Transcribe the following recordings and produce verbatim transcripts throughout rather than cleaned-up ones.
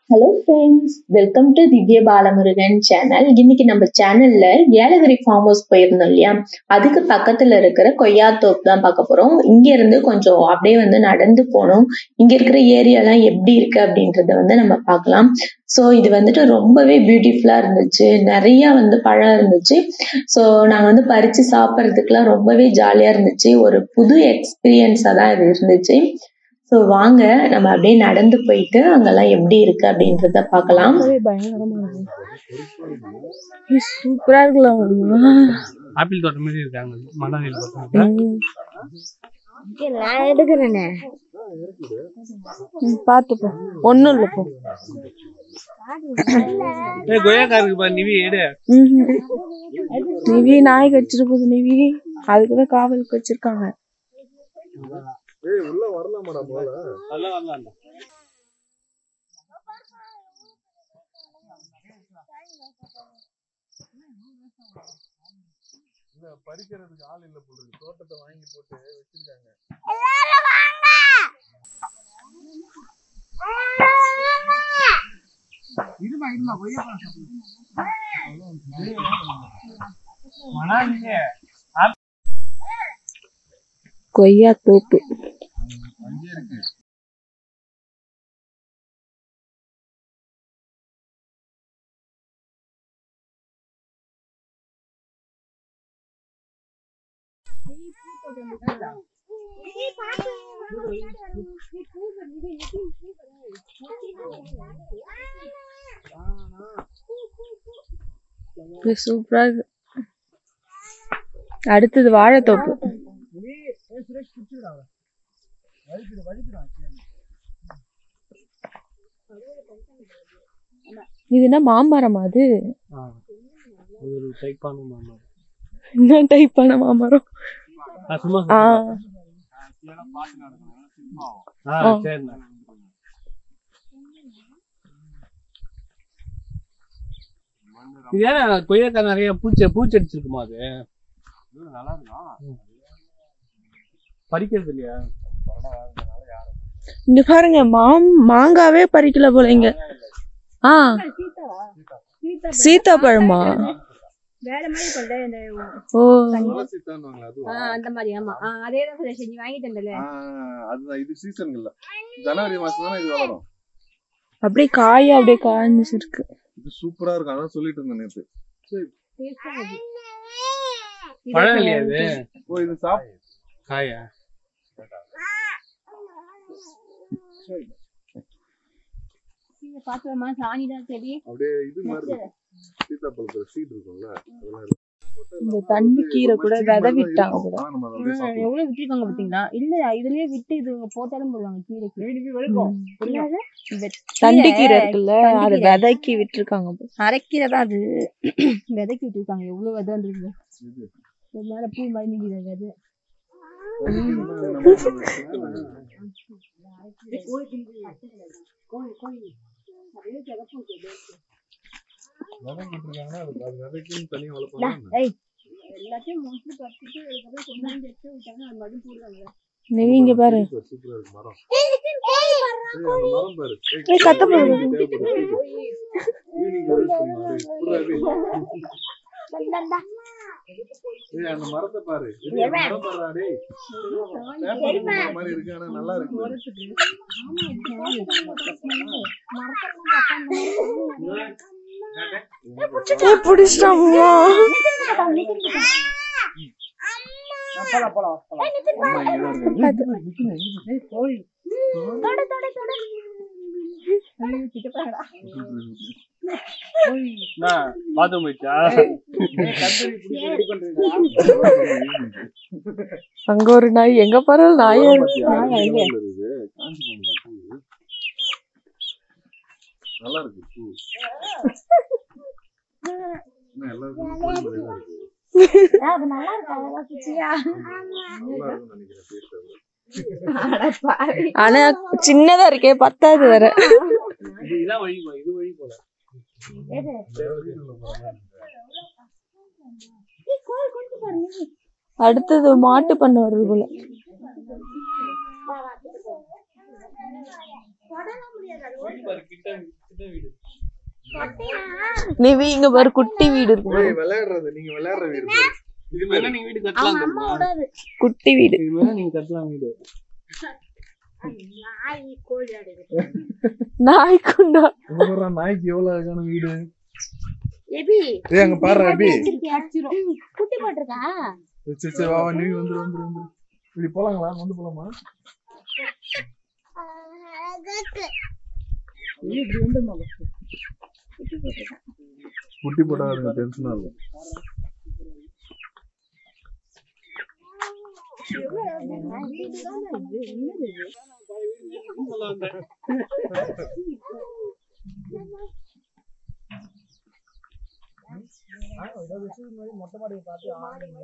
Hello friends, welcome to திவ்ய Balamurugan channel. இன்னைக்கு நம்ம சேனல்ல ஏலகிரி ஃபார்ம் ஹவுஸ் போயிருந்தோம் இல்லையா, அதுக்கு பக்கத்துல இருக்கிற கொய்யாத்தோப்பு தான் பார்க்க போறோம். இங்க இருந்து கொஞ்சம் அப்படியே வந்து நடந்து போனோம். இங்க இருக்கிற ஏரியாலாம் எப்படி இருக்கு அப்படின்றத வந்து நம்ம பார்க்கலாம். ஸோ இது வந்துட்டு ரொம்பவே பியூட்டிஃபுல்லா இருந்துச்சு. நிறைய வந்து பழம் இருந்துச்சு. ஸோ நாங்க வந்து பறிச்சு சாப்பிட்றதுக்குலாம் ரொம்பவே ஜாலியா இருந்துச்சு. ஒரு புது எக்ஸ்பீரியன்ஸா தான் இது இருந்துச்சு. ஸோ வாங்க நம்ம அப்படியே நடந்து போயிட்டு அங்கெல்லாம் எப்படி இருக்கு அப்படின்றத பார்க்கலாம். சூப்பரா இருக்கலாம். ஆப்பிள் தோட்டம் மாதிரி இருக்காங்க. மணல் நான் எடுக்கிறேனே, பாத்துப்போம். ஒண்ணும் இல்ல போ. நிவி எடு. நிவி நாய் கடிச்சிட்டு போகுது. நிவி அதுக்குதான் காவலுக்கு வச்சிருக்காங்க. ஏய் உள்ள வரலாமாடா போல? அதெல்லாம் வரலாம். இல்ல பறிக்கிறதுக்கு ஆள் இல்ல போல இருக்கு. தோட்டத்தை வாங்கி போட்டு வச்சிருக்காங்க. எல்லாரும் வாங்க. இருமா இருமா கொய்யா மணாலியே கொய்யா தோப்பு அங்கே இருக்கு. சூப்பரா இருக்கு. அடுத்தது வாழைத்தோப்பு. இது என்ன மாமரமா? அது ஒரு டைப்பான மாமரம். என்ன டைப்பான மாமரம்? கொய்யாக்கா நிறைய பூச்சி பூச்சி அடிச்சிருக்குமா? அது நல்லா இருக்கும். பறிக்கிறது இல்லையா? இங்க பாருங்க, மாம் மாங்காவே பறிக்கல போல இங்க. ஆ சீதா பழமா? வேற மாதிரி கொண்ட இந்த ஓ சீதான்வாங்க அது. ஆ அந்த மாதிரி. ஆமா அதே தான் ஃப்ரெஷ் நீ வாங்கிட்டேன்ல. அதுதான் இது சீசன் இல்ல. ஜனவரி மாசம் தான இது வளரும். அப்படியே காய் அப்படியே காய்ஞ்சு இருக்கு. இது சூப்பரா இருக்கு. அதான் சொல்லிட்டு இருந்தேன் நேத்து. பழம் இல்லையா இது? ஓ இது சாப் காயா? நீங்க பாக்கலாமா? சாணி தான் செடி அப்படியே இது மாதிரி சீதாப்பழத்துல சீட் இருக்கும்ல, அதெல்லாம் இந்த தண்ணி கீரை கூட விதை விட்டாங்க கூட. எவ்வளவு விட்டுருக்காங்க பாத்தீங்களா? இல்ல இதுலயே விட்டு இது போட்டாலும் போடுவாங்க கீரைக்கு. தண்டி கீரை இருக்குல்ல, அது விதைக்கி விட்டுருக்காங்க. அரைக்கீரை தான் அது. விதைக்கி விட்டுருக்காங்க. எவ்வளவு விதை வந்துருக்கு மேல பூ மாதிரி நிக்கிற விதை. எல்லாத்தையும் மோஸ்ட்லி பறிச்சுட்டு அதுக்கப்புறம் கொஞ்சம் எடுத்து விட்டாங்க. அது மாதிரி போடுவாங்க. நீங்க இங்க பாரு, சூப்பரா இருக்கு மரம். மரம் பாரு. கத்த போகுது. ஏய் அந்த மரத்தை பாரு. இது மரம் பாருடா டேய். பேப்பர் மாதிரி இருக்கு. ஆனா நல்லா இருக்கு. ஏ புடிச்சிட்டாமா. போடா போடா போடா. தட தட தட. ஐயோ கிட்ட பாடா. நான் பாத்ரூம் போயிட்டா? அங்க ஒரு நாய், எங்க பாரு நாயா இருக்கு. நல்லா இருக்கு பூ. எல்லாருக்கும் அது நல்லா இருக்கு. அழகா குச்சியா நல்லா இருக்குன்னு நினைக்கிறேன். ஆனா சின்னதா இருக்கே, பத்தாது வேற. இதுதான் வழி போல. இது வழி போல. அடுத்தது மாட்டு பண்ண வருது போல. தொடர முடியாது. நிவி இங்க ஒரு குட்டி வீடு இருக்கு பாரு. விளையாடுறது நீங்க விளையாடுற வீடு இது மேல நீங்க வீடு கட்டலாம் தெரியுமா? குட்டி வீடு இது மேல நீங்க கட்டலாம் வீடு. நாய்க்குண்டா உங்க நாய்க்கு எவ்வளவு அழகான வீடு. ஏய் அங்க பாரு அபி. குட்டி போட்டுருக்கா? சரி சரி வா நீ வந்து வந்து வந்து. இப்படி போலாங்களா? வந்து போலாமா? குட்டி போடாதீங்க டென்ஷன் ஆகும். மொட்டை மாடியை பார்த்து ஆடுங்க.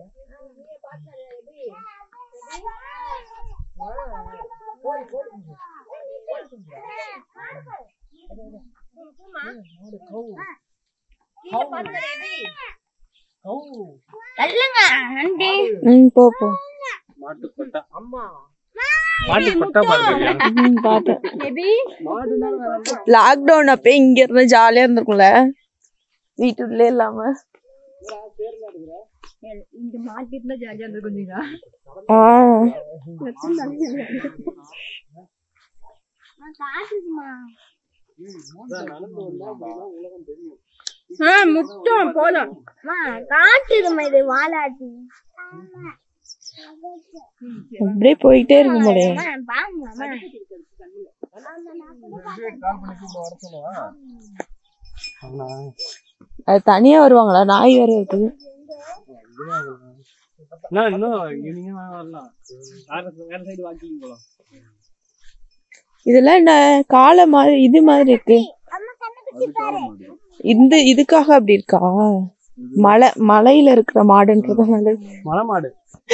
ம் போ போ. மாட்டு கொட்டா அம்மா மாட்டு கொட்டா பாருங்க. ம் பார்த்தேன். லாக்டவுன் அப்ப இங்க இருந்தா ஜாலியா இருந்திருக்கும்ல வீட்டுக்குள்ளே இல்லாம. இங்க மாட்டிட்டு ஜாலியா இருந்திருக்குங்க. ஆ முத்தம் போலாம் காட்டுதுமா இது வாலாட்டி. அப்படியே போயிட்டே இருக்கும் போல. அது தனியா வருவாங்களா? நாய் வேற இருக்குது. இதெல்லாம் என்ன காளை மாதிரி இது மாதிரி இருக்கு. இந்த இதுக்காக அப்படி இருக்கா? மலை மலையில இருக்கிற மாடுன்றதுனால. மலை மாடு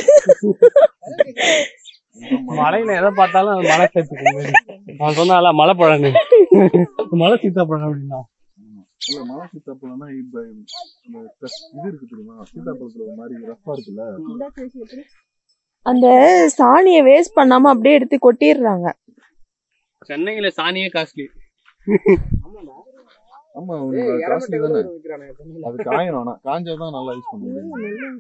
மலையில எதை பார்த்தாலும் அது மலை சேர்த்துக்கு. அவன் சொன்னால மலை பழம் மலை சீத்தாப்பழம் அப்படின்னா மலை சீத்தாப்பழம்னா இப்ப இது இருக்கு தெரியுமா? சீத்தாப்பழத்துல ஒரு மாதிரி ரஃபா இருக்குல்ல. அந்த சாணிய வேஸ்ட் பண்ணாம அப்படியே எடுத்து கொட்டிடுறாங்க. சென்னையில சாணியே காஸ்ட்லி. ஆமா காஸ்ட்லி தானே. அது காயணும், காஞ்சாதான் நல்லா யூஸ் பண்ணுவோம்.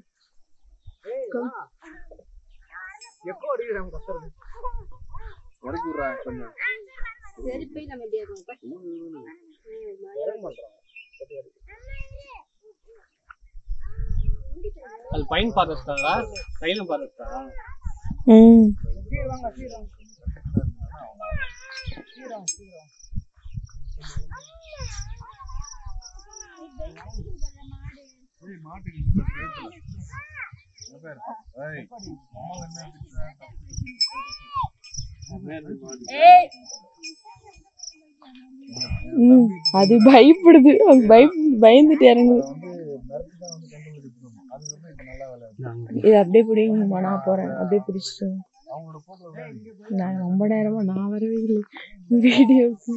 அது பைன் ஃபாரஸ்டா? சைலம் ஃபாரஸ்டா? ம் அது பயப்படுது. பயந்துட்டு இறங்குது. இது அப்படியே பிடிக்குமா? நான் போறேன் அப்படியே பிடிச்சிட்டு. நான் ரொம்ப நேரமா நான் வரவே இல்லை வீடியோக்கு.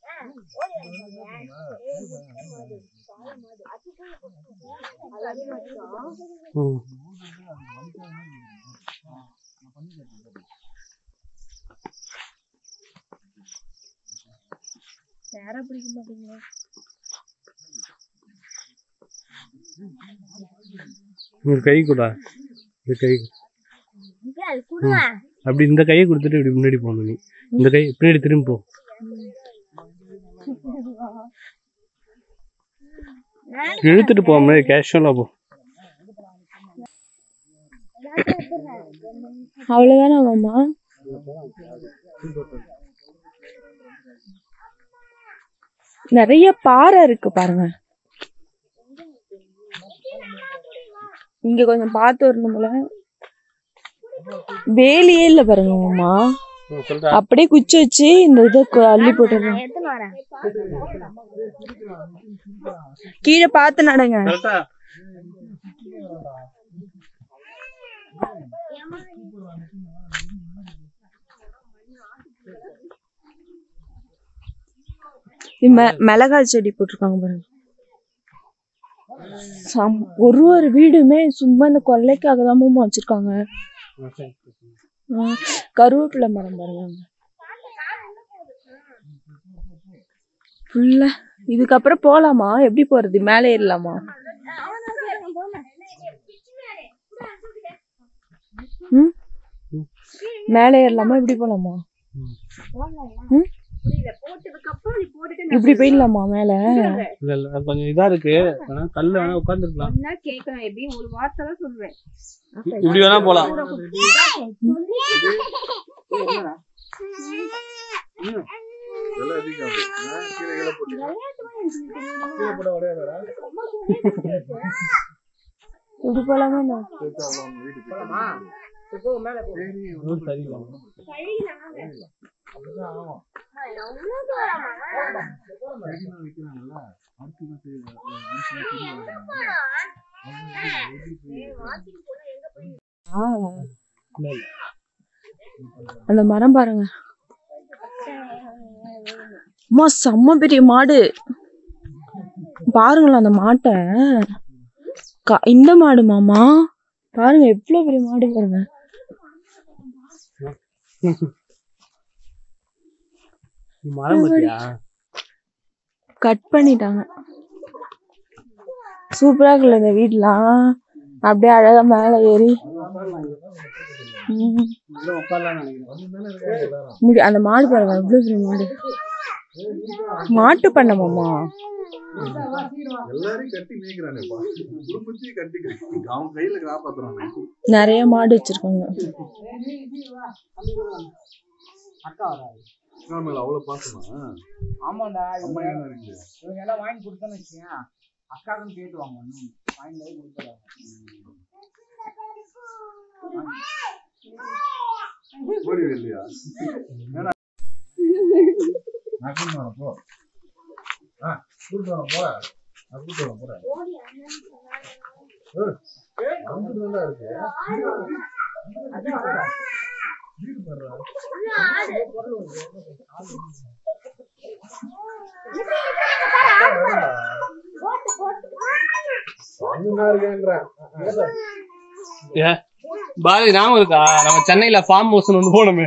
சேர பிடிக்க மாட்டீங்க. ஒரு கை கூட கை அப்படி இந்த கையை கொடுத்துட்டு இப்படி முன்னாடி போகணும். நீ இந்த கை பின்னாடி திரும்பி போ. இழுத்துட்டு போகாம கேஷுவலா போ. அவ்வளவுதானே மாமா? நிறைய பாறை இருக்கு பாருங்க. இங்க கொஞ்சம் பார்த்து வரணும்ல. வேலியே இல்ல பாருங்க மாமா. அப்படியே குச்சி வச்சு இந்த இதை அள்ளி போட்டுருங்க. கீழே பார்த்து நடங்க. மிளகாய் செடி போட்டிருக்காங்க பாருங்க. ஒரு ஒரு வீடுமே சும்மா இந்த கொள்ளைக்காக தான் மாமா வச்சிருக்காங்க. கருவேப்பிலை மரம் பாருங்க. ஃபுல்லா இதுக்கப்புறம் போலாமா? எப்படி போறது? மேலே ஏறலாமா? ம் மேலே ஏறலாமா? எப்படி போலாமா? இப்படி போயிடலாமா மேல? இல்ல இல்ல அது கொஞ்சம் இதா இருக்கு. கல்ல வேணா உட்கார்ந்துக்கலாம். கேட்கலாம். எப்படி ஒரு வார்த்தை தான் சொல்றேன். இப்படி வேணா போலாம். இப்படி போலாமா? அந்த மரம் பாருங்க. அம்மா செம்ம பெரிய மாடு பாருங்களா. அந்த மாட்டை இந்த மாடு மாமா பாருங்க, எவ்வளவு பெரிய மாடு பாருங்க. கட் பண்ணிட்டாங்க. சூப்பரா இருக்குல்ல இந்த வீட்டுலாம். அப்படியே அழகா மேல ஏறி முடி. அந்த மாடு பாருங்க, எவ்வளவு பெரிய மாடு. மாட்டு பண்ணமாமா நிறைய மாடு வச்சிருக்காங்க. அவ்வளவு பாசமா? ஆமாண்டா. இவங்க எல்லாம் வாங்கி கொடுத்தோன்னு வச்சுக்கோங்க, அக்காவும் கேட்டுவாங்க. வாங்கி கொடுத்துறாங்க. இல்லையா நான் கூட்டு வரேன் போ. ஆ கூட்டு வரேன் போற. நான் கூட்டு வரேன் போறேன். அங்கிட்டு இருக்கு. வீடு போடுறா. பாரதி ஞாபகம் இருக்கா? நம்ம சென்னையில ஃபார்ம் ஹவுஸ் ஒன்று போனோமே.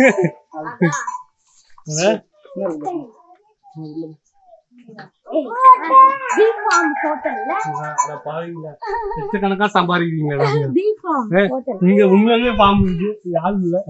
லட்சக்கணக்கா சம்பாதிக்கிறீங்க. நீங்க உண்மையாவே ஃபார்ம் இருக்கு, யாரும் இல்ல.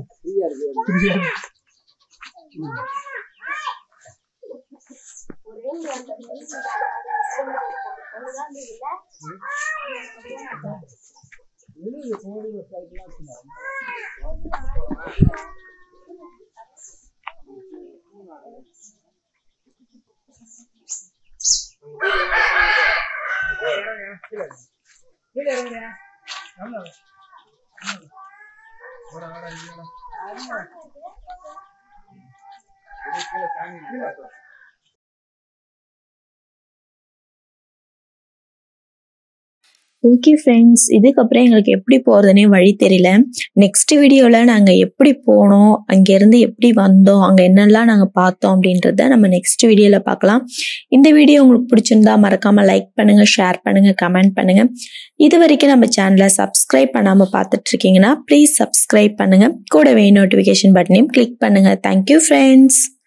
ஓகே ஃப்ரெண்ட்ஸ், இதுக்கப்புறம் எங்களுக்கு எப்படி போகிறதுனே வழி தெரியல. நெக்ஸ்ட் வீடியோவில் நாங்கள் எப்படி போனோம், அங்கேருந்து எப்படி வந்தோம், அங்கே என்னெல்லாம் நாங்கள் பார்த்தோம் அப்படின்றத நம்ம நெக்ஸ்ட் வீடியோவில் பார்க்கலாம். இந்த வீடியோ உங்களுக்கு பிடிச்சிருந்தா மறக்காமல் லைக் பண்ணுங்கள், ஷேர் பண்ணுங்கள், கமெண்ட் பண்ணுங்கள். இது வரைக்கும் நம்ம சேனலை சப்ஸ்கிரைப் பண்ணாமல் பார்த்துட்ருக்கீங்கன்னா ப்ளீஸ் சப்ஸ்கிரைப் பண்ணுங்கள். கூடவே நோட்டிஃபிகேஷன் பட்டனையும் கிளிக் பண்ணுங்கள். Thank you friends.